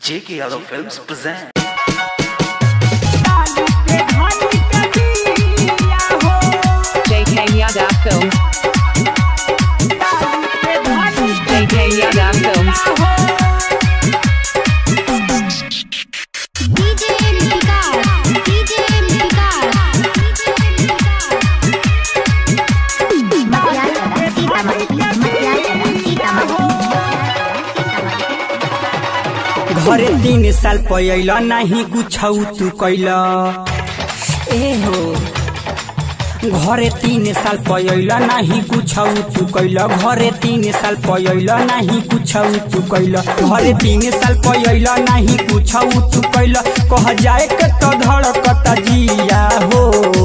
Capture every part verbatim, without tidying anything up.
J K Yadav Films present. J K Yadav Films. J K Yadav Films. D J Vikas, D J Vikas, घरे तीन साल पयला नहीं कुछ तू कैला ए हो घरे तीन साल पयला नहीं कुछ तू कैला घरे तीन साल पयला नहीं कुछ तू कैला घरे तीन साल पयला नहीं कुछ तू कैला कह जाए के तो धड़कता जिया हो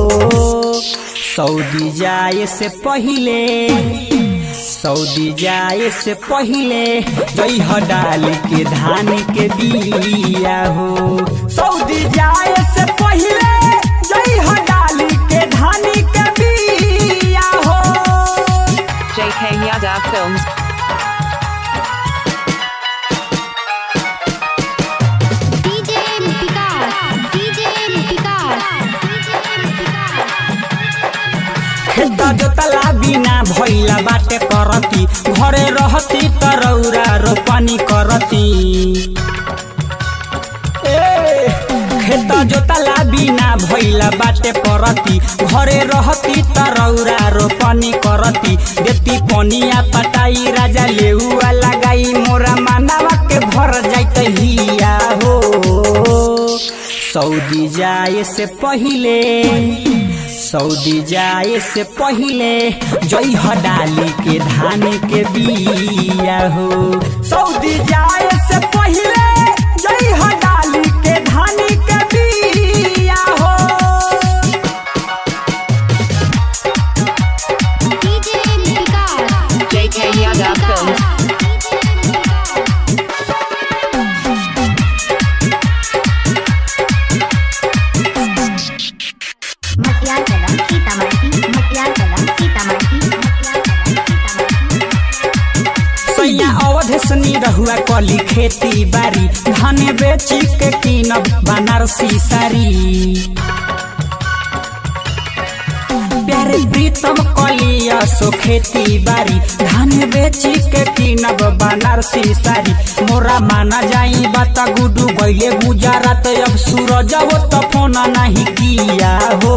सऊदी जाए से पहले सऊदी जाए से पहले जइह डाल के धान के बिया हो सऊदी जाए से पहले जइह डाल के धान के बिया हो J K Yadav Films. D J Vikas, D J Vikas, खेत जोतला बिना भइला बाटे करती घरे रहती तरौरा रोपनी करती ए खेत जोतला बिना भइला बाटे परती घरे रहती तरौरा रोपनी करती देती पनिया पटाई राजा लेउआ लगाई मोरा मानवा के भर जाइत हिया हो सऊदी जाए से पहले सऊदी जाए से पहले जइह डाली के धान के बिया हो सऊदी जाए से पहले जइह डाली के धान के बिया हो D J Vikas, J K Yadav Films. मटियार कलम सीतामढ़ी, मटियार कलम सीतामढ़ी, मटियार कलम सीतामढ़ी। सैया अवधेशनी रहुआ कली खेती बारी धान बेची के कीनब बनारसी सारी प्यारे प्रीतम कलिया सो खेती बारी धान बेची के कीनब बनारसी सारी मोरा माना जाई बाता गुडू गईले गुजरात अब सूरज वो तो फोन नहीं किया हो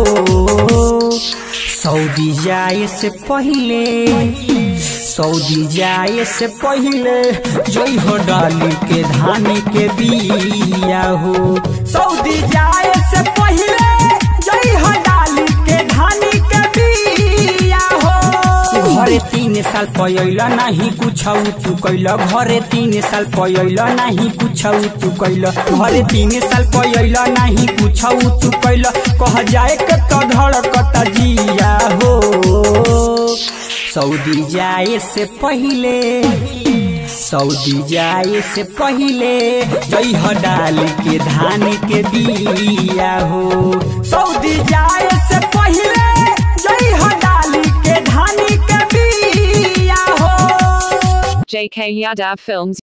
सऊदी जाए से पहले सऊदी जाए से पहले जइह डाली के धान के बिया हो सऊदी जाए से पहले जइह डाली के धान के बिया हो घरे तीन साल पयला नहीं कुछ तू कैला घरे तीन साल पयला नहीं कुछ तू कैला घरे तीन साल पयला नहीं कुछ तू कैला कह जाए के तो धड़कता जिया हो सऊदी जाए से पहले सऊदी जाए से पहले जइह डाल के धान के बिया हो सऊदी जाए से पहले जइह डाल के धान के बिया हो J K Yadav Films.